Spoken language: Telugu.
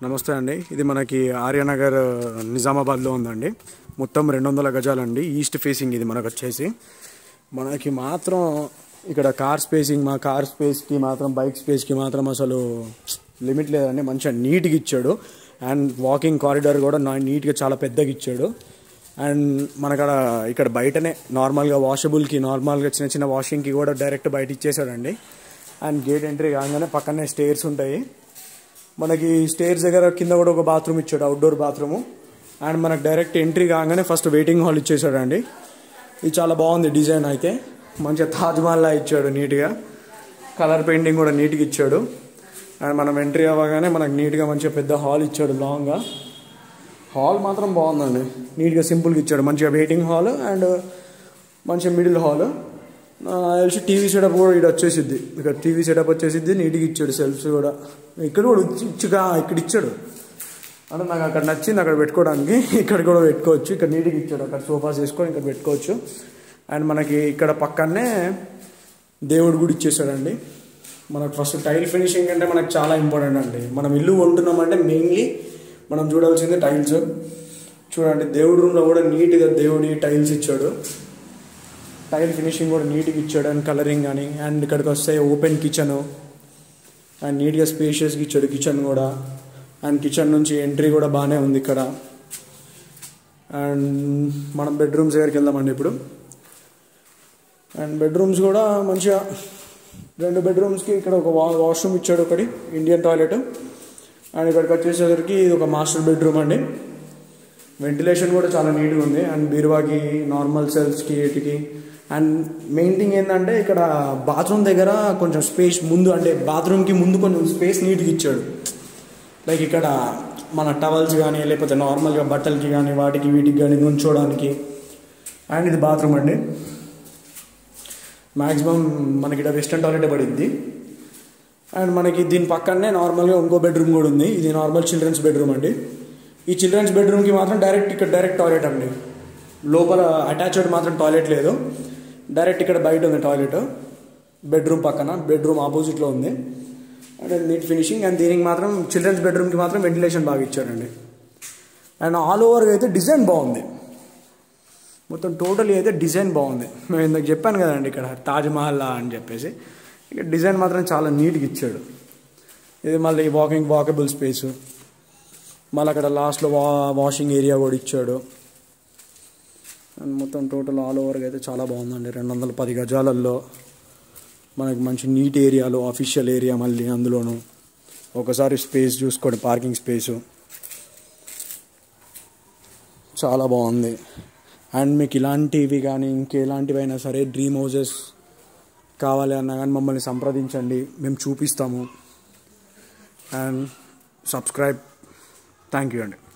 నమస్తే అండి. ఇది మనకి ఆర్యనగర్ నిజామాబాద్లో ఉందండి. మొత్తం 200 గజాలండి. ఈస్ట్ ఫేసింగ్ ఇది మనకు వచ్చేసి. మనకి మాత్రం ఇక్కడ కార్ స్పేసింగ్, మా కార్ స్పేస్కి మాత్రం, బైక్ స్పేస్కి మాత్రం అసలు లిమిట్ లేదండి. మంచిగా నీట్గా ఇచ్చాడు. అండ్ వాకింగ్ కారిడార్ కూడా నీట్గా చాలా పెద్దగా ఇచ్చాడు. అండ్ మనకడ ఇక్కడ బయటనే నార్మల్గా వాషబుల్కి, నార్మల్గా చిన్న చిన్న వాషింగ్కి కూడా డైరెక్ట్ బయట ఇచ్చేసాడండి. అండ్ గేట్ ఎంట్రీ కాగానే పక్కనే స్టేర్స్ ఉంటాయి. మనకి స్టేర్స్ దగ్గర కింద కూడా ఒక బాత్రూమ్ ఇచ్చాడు, అవుట్డోర్ బాత్రూము. అండ్ మనకు డైరెక్ట్ ఎంట్రీ కాగానే ఫస్ట్ వెయిటింగ్ హాల్ ఇచ్చేసాడండి. ఇది చాలా బాగుంది డిజైన్ అయితే. మంచిగా తాజ్మహల్లా ఇచ్చాడు నీట్గా. కలర్ పెయింటింగ్ కూడా నీట్గా ఇచ్చాడు. అండ్ మనం ఎంట్రీ అవ్వగానే మనకు నీట్గా మంచిగా పెద్ద హాల్ ఇచ్చాడు లాంగ్గా. హాల్ మాత్రం బాగుందండి, నీట్గా సింపుల్గా ఇచ్చాడు. మంచిగా వెయిటింగ్ హాల్ అండ్ మంచిగా మిడిల్ హాల్. తెలిసి టీవీ సెటప్ కూడా ఇక్కడ వచ్చేసిద్ది. ఇక్కడ టీవీ సెటప్ వచ్చేసిద్ది, నీట్గా ఇచ్చాడు. సెల్ఫ్స్ కూడా ఇక్కడ కూడా ఇక్కడ ఇచ్చాడు. అంటే నాకు అక్కడ నచ్చింది అక్కడ పెట్టుకోవడానికి. ఇక్కడ కూడా పెట్టుకోవచ్చు. ఇక్కడ నీట్గా ఇచ్చాడు. అక్కడ సోఫాస్ వేసుకొని ఇక్కడ పెట్టుకోవచ్చు. అండ్ మనకి ఇక్కడ పక్కనే దేవుడు గుడి ఇచ్చేసాడండి. మనకు ఫస్ట్ టైల్ ఫినిషింగ్ అంటే మనకు చాలా ఇంపార్టెంట్ అండి. మనం ఇల్లు కొంటున్నామంటే మెయిన్లీ మనం చూడాల్సింది టైల్స్. చూడండి, దేవుడి రూమ్లో కూడా నీట్గా దేవుడి టైల్స్ ఇచ్చాడు. టైల్ ఫినిషింగ్ కూడా నీట్గా ఇచ్చాడు. అండ్ కలరింగ్ కానీ. అండ్ ఇక్కడికి వస్తే ఓపెన్ కిచెను అండ్ నీట్గా స్పేషియస్గా ఇచ్చాడు కిచెన్ కూడా. అండ్ కిచెన్ నుంచి ఎంట్రీ కూడా బాగానే ఉంది ఇక్కడ. అండ్ మనం బెడ్రూమ్స్ దగ్గరికి వెళ్దామండి ఇప్పుడు. అండ్ బెడ్రూమ్స్ కూడా మంచిగా 2 బెడ్రూమ్స్కి ఇక్కడ ఒక వాష్రూమ్ ఇచ్చాడు, ఒకటి ఇండియన్ టాయిలెట్. అండ్ ఇక్కడికి వచ్చేసరికి ఇది ఒక మాస్టర్ బెడ్రూమ్ అండి. వెంటిలేషన్ కూడా చాలా నీట్గా ఉంది. అండ్ బీరువాకి, నార్మల్ సెల్స్కి, వీటికి. అండ్ మెయిన్ థింగ్ ఏంటంటే ఇక్కడ బాత్రూమ్ దగ్గర కొంచెం స్పేస్ ముందు, అంటే బాత్రూమ్కి ముందు కొంచెం స్పేస్ నీట్గా ఇచ్చాడు. లైక్ ఇక్కడ మన టవల్స్ కానీ, లేకపోతే నార్మల్గా బట్టలకి కానీ, వాటికి వీటికి కానీ ఉంచోడానికి. అండ్ ఇది బాత్రూమ్ అండి. మ్యాక్సిమం మనకి ఇక్కడ వెస్టర్న్ టాయిలెట్ పడిద్ది. అండ్ మనకి దీని పక్కనే నార్మల్గా ఇంకో బెడ్రూమ్ కూడా ఉంది. ఇది నార్మల్ చిల్డ్రన్స్ బెడ్రూమ్ అండి. ఈ చిల్డ్రన్స్ బెడ్రూమ్కి మాత్రం ఇక్కడ డైరెక్ట్ టాయిలెట్ అండి. లోపల అటాచ్డ్ మాత్రం టాయిలెట్ లేదు. డైరెక్ట్ ఇక్కడ బయట ఉంది టాయిలెట్. బెడ్రూమ్ పక్కన, బెడ్రూమ్ ఆపోజిట్లో ఉంది. And neat finishing. అండ్ దీనికి మాత్రం చిల్డ్రన్స్ బెడ్రూమ్కి మాత్రం వెంటిలేషన్ బాగా ఇచ్చాడండి. అండ్ ఆల్ ఓవర్గా అయితే డిజైన్ బాగుంది. మొత్తం టోటలీ అయితే డిజైన్ బాగుంది. మేము ఇందాక చెప్పాను కదండి ఇక్కడ తాజ్మహల్లా అని చెప్పేసి. ఇక్కడ డిజైన్ మాత్రం చాలా నీట్గా ఇచ్చాడు. ఇది మళ్ళీ వాకబుల్ స్పేసు. మళ్ళీ అక్కడ లాస్ట్లో వాషింగ్ ఏరియా కూడా ఇచ్చాడు. అండ్ మొత్తం టోటల్ ఆల్ ఓవర్గా అయితే చాలా బాగుందండి. 210 గజాలలో మనకి మంచి నీట్ ఏరియాలో, అఫీషియల్ ఏరియా మళ్ళీ అందులోను. ఒకసారి స్పేస్ చూసుకోండి, పార్కింగ్ స్పేసు చాలా బాగుంది. అండ్ మీకు ఇలాంటివి కానీ ఇంకెలాంటివైనా సరే డ్రీమ్ హౌసెస్ కావాలి అన్నా కానీ మమ్మల్ని సంప్రదించండి, మేము చూపిస్తాము. And subscribe. థ్యాంక్ యూ అండి.